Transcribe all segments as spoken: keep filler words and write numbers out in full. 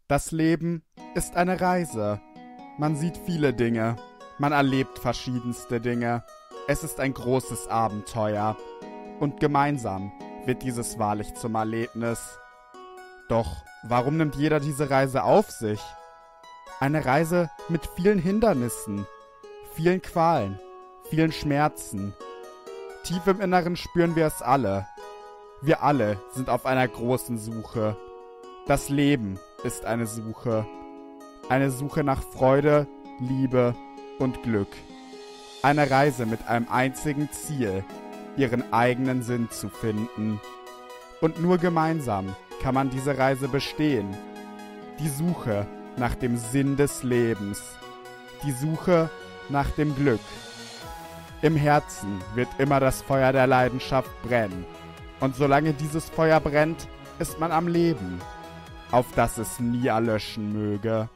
Das Leben ist eine Reise. Man sieht viele Dinge. Man erlebt verschiedenste Dinge. Es ist ein großes Abenteuer. Und gemeinsam wird dieses wahrlich zum Erlebnis. Doch warum nimmt jeder diese Reise auf sich? Eine Reise mit vielen Hindernissen, vielen Qualen, vielen Schmerzen. Tief im Inneren spüren wir es alle. Wir alle sind auf einer großen Suche. Das Leben ist eine Suche. Eine Suche nach Freude, Liebe und Glück. Eine Reise mit einem einzigen Ziel, ihren eigenen Sinn zu finden. Und nur gemeinsam kann man diese Reise bestehen. Die Suche nach dem Sinn des Lebens. Die Suche nach dem Glück. Im Herzen wird immer das Feuer der Leidenschaft brennen. Und solange dieses Feuer brennt, ist man am Leben, auf dass es nie erlöschen möge.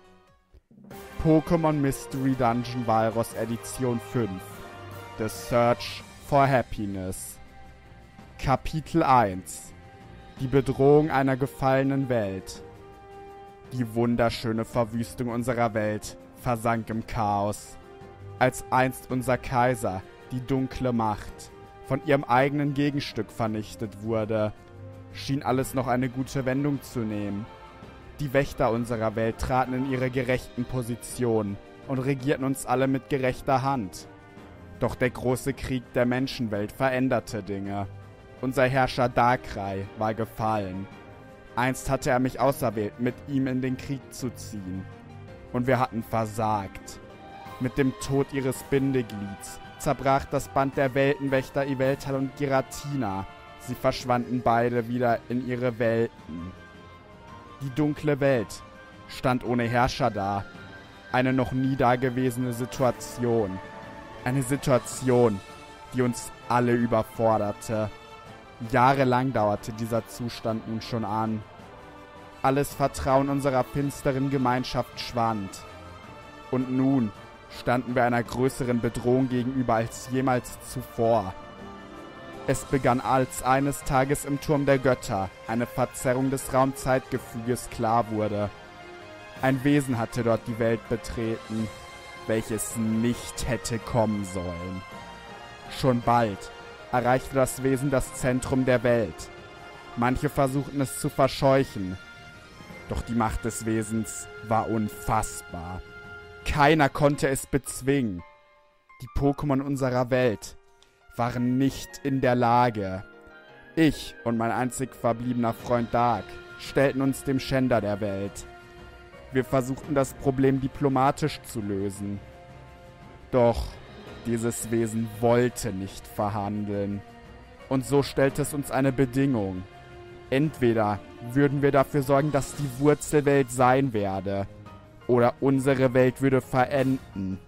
Pokémon Mystery Dungeon Walross Edition fünf. The Search for Happiness. Kapitel eins. Die Bedrohung einer gefallenen Welt. Die wunderschöne Verwüstung unserer Welt versank im Chaos, als einst unser Kaiser, die dunkle Macht, von ihrem eigenen Gegenstück vernichtet wurde, schien alles noch eine gute Wendung zu nehmen. Die Wächter unserer Welt traten in ihre gerechten Positionen und regierten uns alle mit gerechter Hand. Doch der große Krieg der Menschenwelt veränderte Dinge. Unser Herrscher Darkrai war gefallen. Einst hatte er mich auserwählt, mit ihm in den Krieg zu ziehen. Und wir hatten versagt. Mit dem Tod ihres Bindeglieds zerbrach das Band der Weltenwächter Yveltal und Giratina. Sie verschwanden beide wieder in ihre Welten. Die dunkle Welt stand ohne Herrscher da. Eine noch nie dagewesene Situation. Eine Situation, die uns alle überforderte. Jahrelang dauerte dieser Zustand nun schon an. Alles Vertrauen unserer finsteren Gemeinschaft schwand. Und nun standen wir einer größeren Bedrohung gegenüber als jemals zuvor. Es begann, als eines Tages im Turm der Götter eine Verzerrung des Raumzeitgefüges klar wurde. Ein Wesen hatte dort die Welt betreten, welches nicht hätte kommen sollen. Schon bald erreichte das Wesen das Zentrum der Welt. Manche versuchten es zu verscheuchen, doch die Macht des Wesens war unfassbar. Keiner konnte es bezwingen. Die Pokémon unserer Welt waren nicht in der Lage. Ich und mein einzig verbliebener Freund Dark stellten uns dem Schänder der Welt. Wir versuchten das Problem diplomatisch zu lösen. Doch dieses Wesen wollte nicht verhandeln. Und so stellte es uns eine Bedingung. Entweder würden wir dafür sorgen, dass die Wurzelwelt sein werde, oder unsere Welt würde verenden.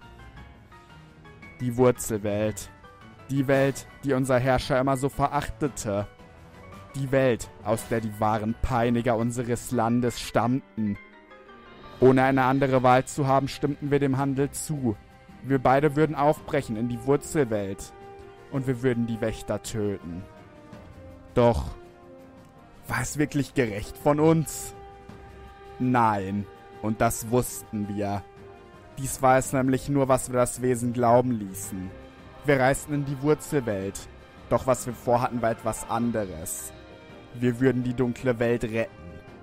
Die Wurzelwelt. Die Welt, die unser Herrscher immer so verachtete. Die Welt, aus der die wahren Peiniger unseres Landes stammten. Ohne eine andere Wahl zu haben, stimmten wir dem Handel zu. Wir beide würden aufbrechen in die Wurzelwelt. Und wir würden die Wächter töten. Doch, war es wirklich gerecht von uns? Nein, und das wussten wir. Dies war es nämlich nur, was wir das Wesen glauben ließen. Wir reisten in die Wurzelwelt, doch was wir vorhatten, war etwas anderes. Wir würden die dunkle Welt retten.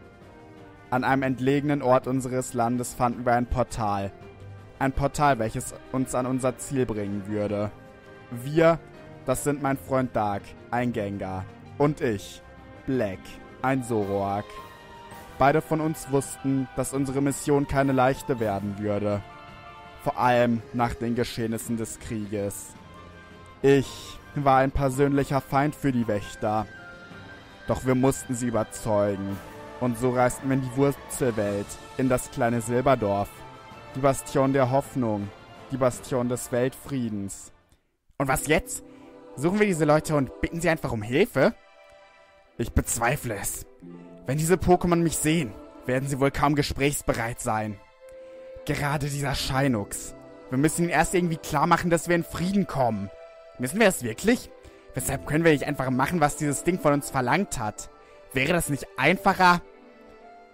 An einem entlegenen Ort unseres Landes fanden wir ein Portal. Ein Portal, welches uns an unser Ziel bringen würde. Wir, das sind mein Freund Dark, ein Gengar. Und ich, Black, ein Zoroark. Beide von uns wussten, dass unsere Mission keine leichte werden würde. Vor allem nach den Geschehnissen des Krieges. Ich war ein persönlicher Feind für die Wächter. Doch wir mussten sie überzeugen. Und so reisten wir in die Wurzelwelt, in das kleine Silberdorf. Die Bastion der Hoffnung, die Bastion des Weltfriedens. Und was jetzt? Suchen wir diese Leute und bitten sie einfach um Hilfe? Ich bezweifle es. Wenn diese Pokémon mich sehen, werden sie wohl kaum gesprächsbereit sein. Gerade dieser Shinux. Wir müssen ihnen erst irgendwie klar machen, dass wir in Frieden kommen. Müssen wir das wirklich? Weshalb können wir nicht einfach machen, was dieses Ding von uns verlangt hat? Wäre das nicht einfacher?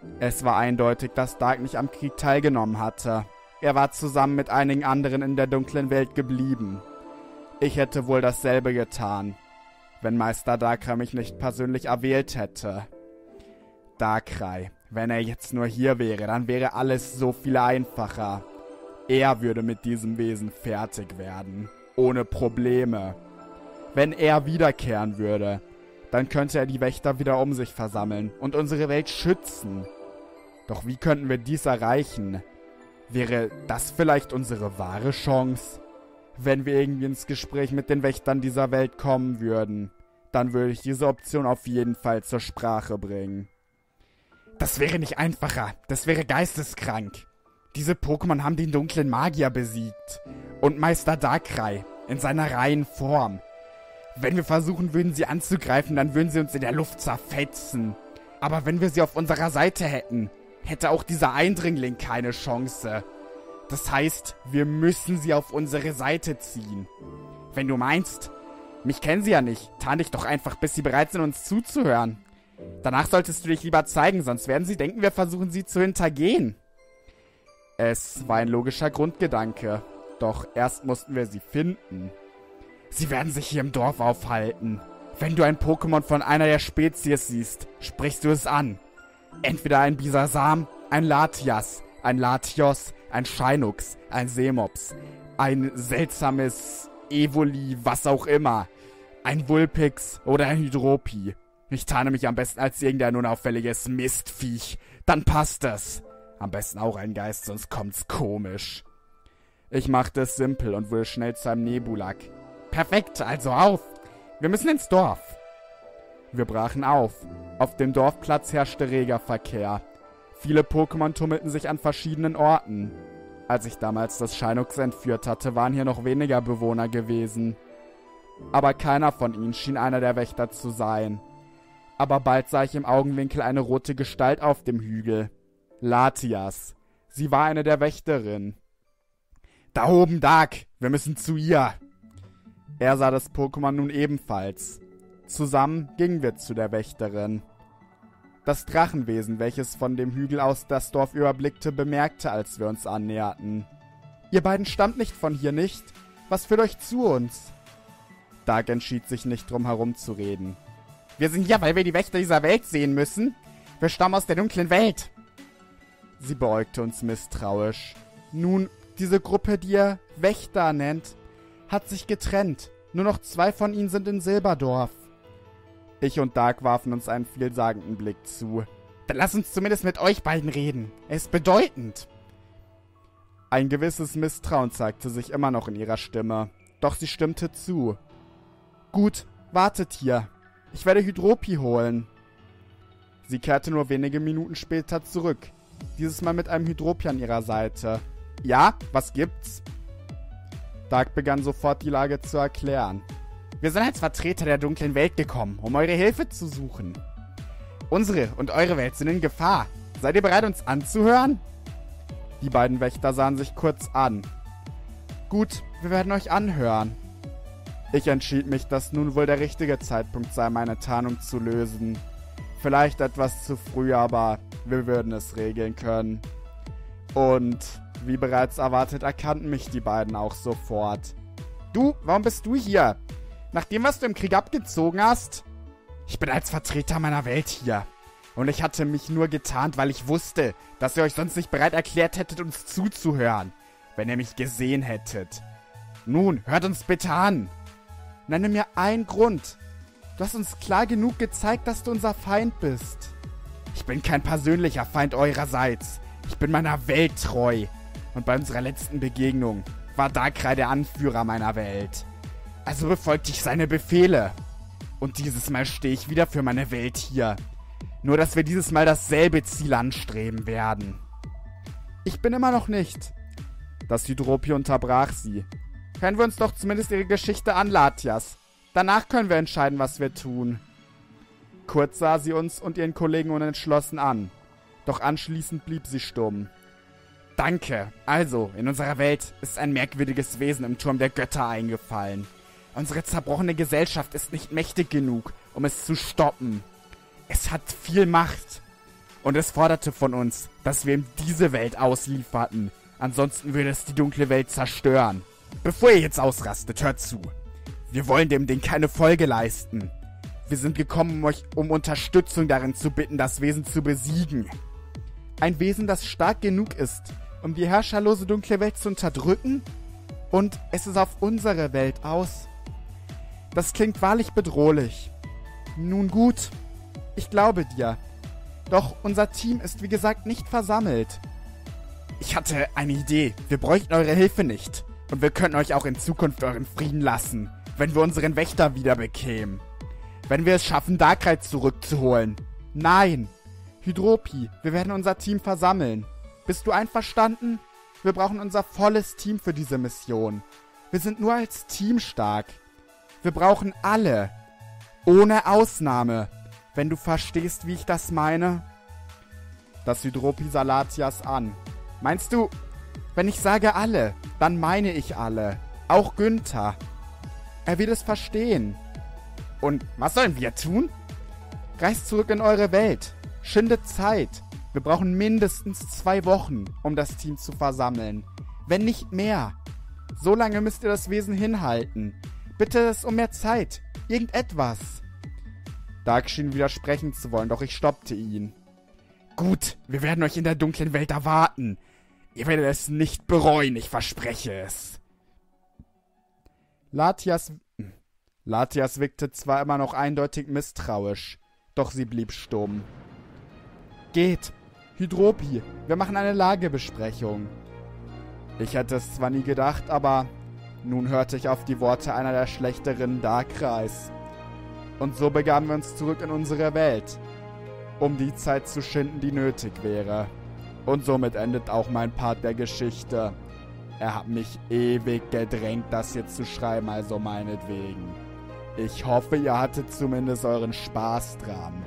Es war eindeutig, dass Dark nicht am Krieg teilgenommen hatte. Er war zusammen mit einigen anderen in der dunklen Welt geblieben. Ich hätte wohl dasselbe getan, wenn Meister Darkrai mich nicht persönlich erwählt hätte. Darkrai, wenn er jetzt nur hier wäre, dann wäre alles so viel einfacher. Er würde mit diesem Wesen fertig werden, ohne Probleme. Wenn er wiederkehren würde, dann könnte er die Wächter wieder um sich versammeln und unsere Welt schützen. Doch wie könnten wir dies erreichen? Wäre das vielleicht unsere wahre Chance? Wenn wir irgendwie ins Gespräch mit den Wächtern dieser Welt kommen würden, dann würde ich diese Option auf jeden Fall zur Sprache bringen. Das wäre nicht einfacher, das wäre geisteskrank. Diese Pokémon haben den dunklen Magier besiegt und Meister Darkrai in seiner reinen Form. Wenn wir versuchen würden, sie anzugreifen, dann würden sie uns in der Luft zerfetzen. Aber wenn wir sie auf unserer Seite hätten, hätte auch dieser Eindringling keine Chance. Das heißt, wir müssen sie auf unsere Seite ziehen. Wenn du meinst, mich kennen sie ja nicht, tarn dich doch einfach, bis sie bereit sind, uns zuzuhören. Danach solltest du dich lieber zeigen, sonst werden sie denken, wir versuchen sie zu hintergehen. Es war ein logischer Grundgedanke, doch erst mussten wir sie finden. Sie werden sich hier im Dorf aufhalten. Wenn du ein Pokémon von einer der Spezies siehst, sprichst du es an. Entweder ein Bisasam, ein Latias, ein Latios, ein Shinux, ein Semops, ein seltsames Evoli, was auch immer, ein Vulpix oder ein Hydropi. Ich tarne mich am besten als irgendein unauffälliges Mistviech. Dann passt es. Am besten auch ein Geist, sonst kommt's komisch. Ich machte es simpel und wurde schnell zu einem Nebulak. Perfekt, also auf. Wir müssen ins Dorf. Wir brachen auf. Auf dem Dorfplatz herrschte reger Verkehr. Viele Pokémon tummelten sich an verschiedenen Orten. Als ich damals das Shinux entführt hatte, waren hier noch weniger Bewohner gewesen. Aber keiner von ihnen schien einer der Wächter zu sein. Aber bald sah ich im Augenwinkel eine rote Gestalt auf dem Hügel. Latias. Sie war eine der Wächterinnen. Da oben, Dark. Wir müssen zu ihr. Er sah das Pokémon nun ebenfalls. Zusammen gingen wir zu der Wächterin. Das Drachenwesen, welches von dem Hügel aus das Dorf überblickte, bemerkte, als wir uns annäherten. »Ihr beiden stammt nicht von hier, nicht? Was führt euch zu uns?« Dark entschied sich nicht, drum herum zu reden. »Wir sind hier, weil wir die Wächter dieser Welt sehen müssen. Wir stammen aus der dunklen Welt.« Sie beäugte uns misstrauisch. »Nun, diese Gruppe, die ihr Wächter nennt, hat sich getrennt. Nur noch zwei von ihnen sind in Silberdorf.« Ich und Dark warfen uns einen vielsagenden Blick zu. »Dann lass uns zumindest mit euch beiden reden. Es ist bedeutend.« Ein gewisses Misstrauen zeigte sich immer noch in ihrer Stimme. Doch sie stimmte zu. »Gut, wartet hier. Ich werde Hydropi holen.« Sie kehrte nur wenige Minuten später zurück. Dieses Mal mit einem Hydropi an ihrer Seite. »Ja, was gibt's?« Dark begann sofort die Lage zu erklären. »Wir sind als Vertreter der dunklen Welt gekommen, um eure Hilfe zu suchen. Unsere und eure Welt sind in Gefahr. Seid ihr bereit, uns anzuhören?« Die beiden Wächter sahen sich kurz an. »Gut, wir werden euch anhören.« Ich entschied mich, dass nun wohl der richtige Zeitpunkt sei, meine Tarnung zu lösen. Vielleicht etwas zu früh, aber wir würden es regeln können. Und wie bereits erwartet, erkannten mich die beiden auch sofort. »Du, warum bist du hier? Nach dem, was du im Krieg abgezogen hast?« »Ich bin als Vertreter meiner Welt hier. Und ich hatte mich nur getarnt, weil ich wusste, dass ihr euch sonst nicht bereit erklärt hättet, uns zuzuhören, wenn ihr mich gesehen hättet. Nun, hört uns bitte an. Nenne mir einen Grund. Du hast uns klar genug gezeigt, dass du unser Feind bist.« »Ich bin kein persönlicher Feind eurerseits. Ich bin meiner Welt treu. Und bei unserer letzten Begegnung war Darkrai der Anführer meiner Welt. Also befolgte ich seine Befehle. Und dieses Mal stehe ich wieder für meine Welt hier. Nur, dass wir dieses Mal dasselbe Ziel anstreben werden.« »Ich bin immer noch nicht.« Das Hydropi unterbrach sie. »Hören wir uns doch zumindest ihre Geschichte an, Latias. Danach können wir entscheiden, was wir tun.« Kurz sah sie uns und ihren Kollegen unentschlossen an. Doch anschließend blieb sie stumm. »Danke. Also, in unserer Welt ist ein merkwürdiges Wesen im Turm der Götter eingefallen. Unsere zerbrochene Gesellschaft ist nicht mächtig genug, um es zu stoppen. Es hat viel Macht. Und es forderte von uns, dass wir ihm diese Welt auslieferten. Ansonsten würde es die dunkle Welt zerstören. Bevor ihr jetzt ausrastet, hört zu. Wir wollen dem Ding keine Folge leisten. Wir sind gekommen, um euch um Unterstützung darin zu bitten, das Wesen zu besiegen. Ein Wesen, das stark genug ist, um die herrscherlose dunkle Welt zu unterdrücken? Und es ist auf unsere Welt aus. Das klingt wahrlich bedrohlich. Nun gut, ich glaube dir. Doch unser Team ist wie gesagt nicht versammelt. Ich hatte eine Idee. Wir bräuchten eure Hilfe nicht. Und wir könnten euch auch in Zukunft euren Frieden lassen, wenn wir unseren Wächter wieder bekämen. Wenn wir es schaffen, Darkrai zurückzuholen. Nein. Hydropi, wir werden unser Team versammeln. Bist du einverstanden? Wir brauchen unser volles Team für diese Mission. Wir sind nur als Team stark. Wir brauchen alle. Ohne Ausnahme. Wenn du verstehst, wie ich das meine. Das Hydropi sah Latias an. Meinst du, wenn ich sage alle, dann meine ich alle. Auch Günther. Er wird es verstehen. Und was sollen wir tun? Reist zurück in eure Welt. Schindet Zeit. Wir brauchen mindestens zwei Wochen, um das Team zu versammeln. Wenn nicht mehr. So lange müsst ihr das Wesen hinhalten. Bitte es um mehr Zeit. Irgendetwas. Dark schien widersprechen zu wollen, doch ich stoppte ihn. Gut, wir werden euch in der dunklen Welt erwarten. Ihr werdet es nicht bereuen, ich verspreche es. Latias... Latias wirkte zwar immer noch eindeutig misstrauisch, doch sie blieb stumm. Geht. Hydropi, wir machen eine Lagebesprechung. Ich hätte es zwar nie gedacht, aber nun hörte ich auf die Worte einer der schlechteren Darkrais. Und so begaben wir uns zurück in unsere Welt, um die Zeit zu schinden, die nötig wäre. Und somit endet auch mein Part der Geschichte. Er hat mich ewig gedrängt, das hier zu schreiben, also meinetwegen. Ich hoffe, ihr hattet zumindest euren Spaß dran.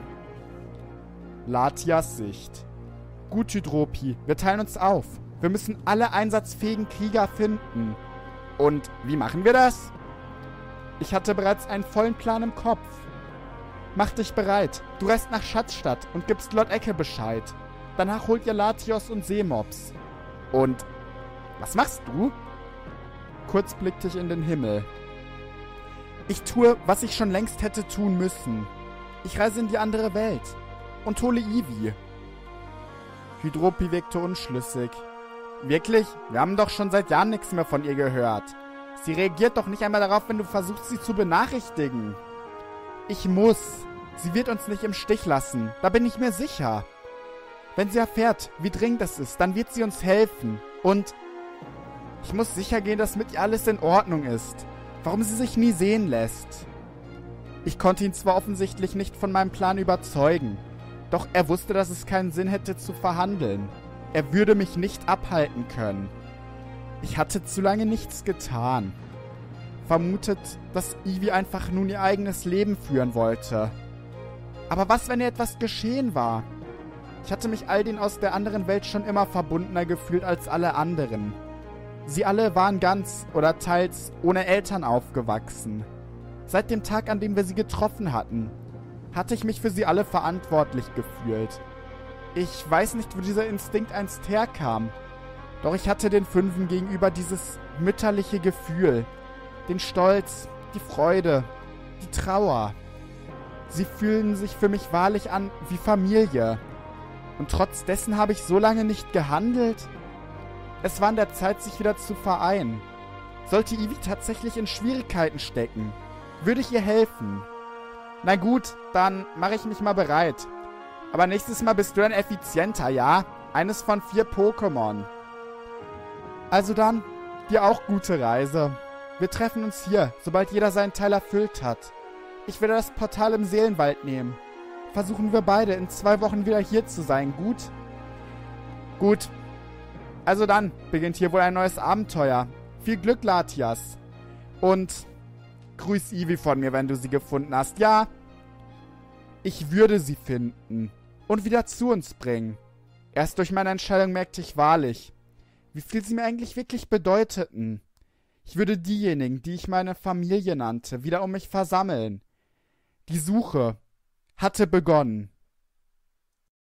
Latias Sicht. Gut, Hydropi, wir teilen uns auf. Wir müssen alle einsatzfähigen Krieger finden. Und wie machen wir das? Ich hatte bereits einen vollen Plan im Kopf. Mach dich bereit. Du reist nach Schatzstadt und gibst Lord Ecke Bescheid. Danach holt ihr Latios und Seemops. Und was machst du? Kurz blickte ich in den Himmel. Ich tue, was ich schon längst hätte tun müssen. Ich reise in die andere Welt und hole Eevee. Hydropi wirkte unschlüssig. Wirklich? Wir haben doch schon seit Jahren nichts mehr von ihr gehört. Sie reagiert doch nicht einmal darauf, wenn du versuchst, sie zu benachrichtigen. Ich muss. Sie wird uns nicht im Stich lassen. Da bin ich mir sicher. Wenn sie erfährt, wie dringend es ist, dann wird sie uns helfen. Und ich muss sicher gehen, dass mit ihr alles in Ordnung ist. Warum sie sich nie sehen lässt. Ich konnte ihn zwar offensichtlich nicht von meinem Plan überzeugen, doch er wusste, dass es keinen Sinn hätte zu verhandeln. Er würde mich nicht abhalten können. Ich hatte zu lange nichts getan. Vermutet, dass Eevee einfach nun ihr eigenes Leben führen wollte. Aber was, wenn ihr etwas geschehen war? Ich hatte mich all den aus der anderen Welt schon immer verbundener gefühlt als alle anderen. Sie alle waren ganz oder teils ohne Eltern aufgewachsen. Seit dem Tag, an dem wir sie getroffen hatten, hatte ich mich für sie alle verantwortlich gefühlt. Ich weiß nicht, wo dieser Instinkt einst herkam, doch ich hatte den Fünfen gegenüber dieses mütterliche Gefühl, den Stolz, die Freude, die Trauer. Sie fühlen sich für mich wahrlich an wie Familie. Und trotz dessen habe ich so lange nicht gehandelt. Es war an der Zeit, sich wieder zu vereinen. Sollte Eevee tatsächlich in Schwierigkeiten stecken, würde ich ihr helfen. Na gut, dann mache ich mich mal bereit. Aber nächstes Mal bist du ein effizienter, ja? Eines von vier Pokémon. Also dann, dir auch gute Reise. Wir treffen uns hier, sobald jeder seinen Teil erfüllt hat. Ich werde das Portal im Seelenwald nehmen. Versuchen wir beide in zwei Wochen wieder hier zu sein, gut? Gut. Also dann beginnt hier wohl ein neues Abenteuer. Viel Glück, Latias. Und grüß Eevee von mir, wenn du sie gefunden hast. Ja, ich würde sie finden und wieder zu uns bringen. Erst durch meine Entscheidung merkte ich wahrlich, wie viel sie mir eigentlich wirklich bedeuteten. Ich würde diejenigen, die ich meine Familie nannte, wieder um mich versammeln. Die Suche hatte begonnen.